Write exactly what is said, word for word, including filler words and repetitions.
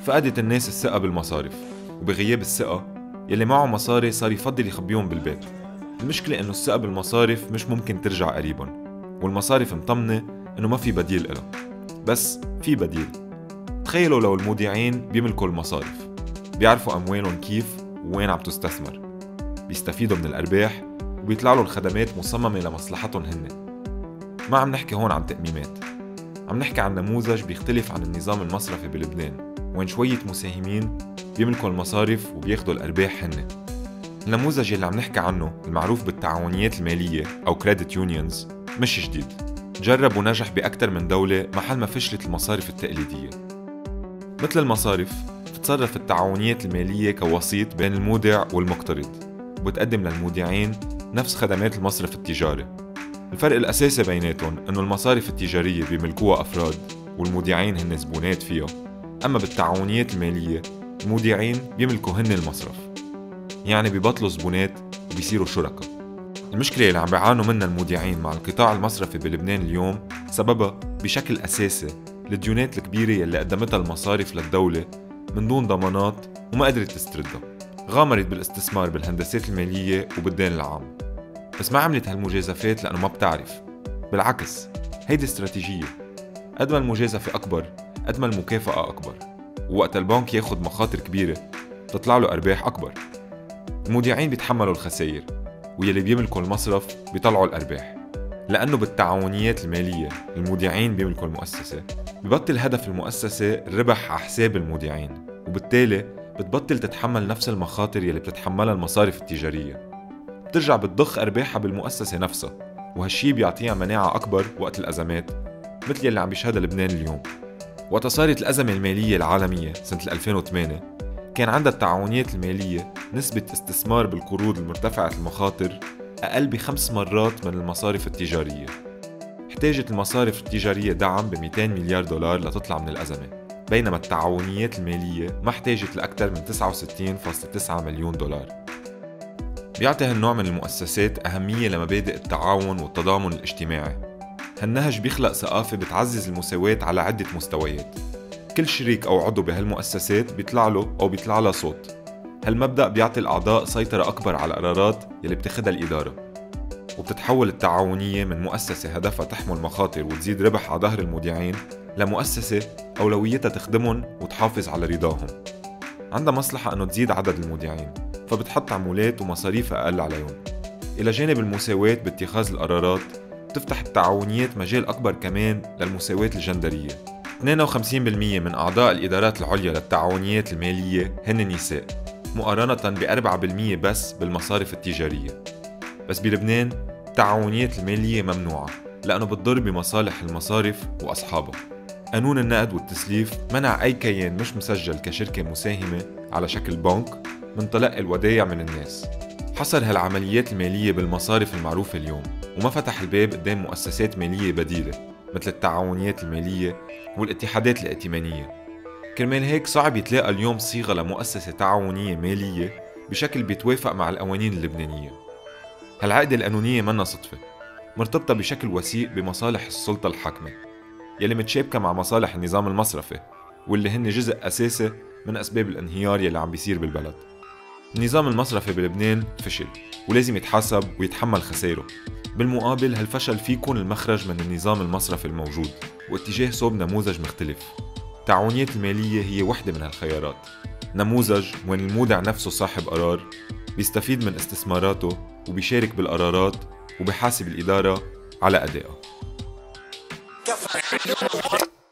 فقدت الناس الثقة بالمصارف، وبغياب الثقة يلي معه مصاري صار يفضل يخبيهم بالبيت. المشكلة إنه الثقة بالمصارف مش ممكن ترجع قريباً، والمصارف مطمنة إنه ما في بديل إلها. بس في بديل. تخيلوا لو المودعين بيملكوا المصارف، بيعرفوا أموالهم كيف ووين عم تستثمر، بيستفيدوا من الأرباح وبيطلع له الخدمات مصممة لمصلحتهم هن. ما عم نحكي هون عن تأميمات، عم نحكي عن نموذج بيختلف عن النظام المصرفي بلبنان، وين شوية مساهمين بيملكوا المصارف وبياخدوا الأرباح هن. النموذج اللي عم نحكي عنه المعروف بالتعاونيات المالية أو كريدت يونيونز مش جديد، جرب ونجح بأكثر من دولة محل ما فشلت المصارف التقليدية. مثل المصارف بتتصرف التعاونيات المالية كوسيط بين المودع والمقترض، وبتقدم للمودعين نفس خدمات المصرف التجاري. الفرق الأساسي بيناتهم إنه المصارف التجارية بيملكوها أفراد والمودعين هن زبونات فيها، أما بالتعاونيات المالية المودعين بيملكوا هن المصرف، يعني بيبطلوا زبونات وبيصيروا شركاء. المشكلة اللي عم بيعانوا منها المودعين مع القطاع المصرفي بلبنان اليوم سببها بشكل أساسي الديونات الكبيرة يلي قدمتها المصارف للدولة من دون ضمانات وما قدرت تستردها. غامرت بالاستثمار بالهندسات المالية وبالدين العام، بس ما عملت هالمجازفات لأنه ما بتعرف. بالعكس، هيدي استراتيجية، قد ما المجازفة أكبر قد ما المكافأة أكبر، ووقت البنك ياخد مخاطر كبيرة تطلع له أرباح أكبر. المودعين بيتحملوا الخسائر، ويلي بيملكوا المصرف بيطلعوا الأرباح. لأنه بالتعاونيات المالية المودعين بيملكوا المؤسسة، ببطل هدف المؤسسة الربح على حساب المودعين، وبالتالي بتبطل تتحمل نفس المخاطر يلي بتتحملها المصارف التجارية. بترجع بتضخ أرباحها بالمؤسسة نفسها، وهالشي بيعطيها مناعة أكبر وقت الأزمات مثل يلي عم بيشهدها لبنان اليوم. وقت صارت الأزمة المالية العالمية سنة ألفين وثمانية، كان عندها التعاونيات المالية نسبة استثمار بالقروض المرتفعة المخاطر أقل بخمس مرات من المصارف التجارية. احتاجت المصارف التجارية دعم ب مئتين مليار دولار لتطلع من الأزمة، بينما التعاونيات المالية ما احتاجت لأكثر من تسعة وستين فاصلة تسعة مليون دولار. بيعطي هالنوع من المؤسسات أهمية لمبادئ التعاون والتضامن الاجتماعي. هالنهج بيخلق ثقافة بتعزز المساواة على عدة مستويات. كل شريك أو عضو بهالمؤسسات بيطلع له أو بيطلع له صوت. هالمبدأ بيعطي الأعضاء سيطرة أكبر على القرارات يلي بتاخدها الإدارة، وبتتحول التعاونية من مؤسسة هدفها تحمل مخاطر وتزيد ربح على ظهر المودعين لمؤسسة أولويتها تخدمهم وتحافظ على رضاهم. عندها مصلحة أنه تزيد عدد المودعين، فبتحط عمولات ومصاريف أقل عليهم. إلى جانب المساواة باتخاذ القرارات، بتفتح التعاونيات مجال أكبر كمان للمساواة الجندرية. اثنين وخمسين بالمئة من أعضاء الإدارات العليا للتعاونيات المالية هن نساء، مقارنة ب أربعة بالمئة بس بالمصارف التجارية. بس بلبنان التعاونيات المالية ممنوعة لأنه بتضر بمصالح المصارف وأصحابها. قانون النقد والتسليف منع أي كيان مش مسجل كشركة مساهمة على شكل بنك من تلقي الودايع من الناس. حصر هالعمليات المالية بالمصارف المعروفة اليوم، وما فتح الباب قدام مؤسسات مالية بديلة مثل التعاونيات المالية والاتحادات الائتمانية. كرمال هيك صعب يتلاقى اليوم صيغة لمؤسسة تعاونية مالية بشكل بيتوافق مع القوانين اللبنانية. هالعقدة القانونية منا صدفة، مرتبطة بشكل وثيق بمصالح السلطة الحاكمة يلي متشابكة مع مصالح النظام المصرفي، واللي هن جزء أساسي من أسباب الانهيار يلي عم بيصير بالبلد. النظام المصرفي بلبنان فشل ولازم يتحاسب ويتحمل خسائره. بالمقابل هالفشل فيه يكون المخرج من النظام المصرفي الموجود واتجاه صوب نموذج مختلف. التعاونيات المالية هي وحدة من هالخيارات، نموذج وين المودع نفسه صاحب قرار، بيستفيد من استثماراته وبيشارك بالقرارات وبيحاسب الإدارة على أدائها.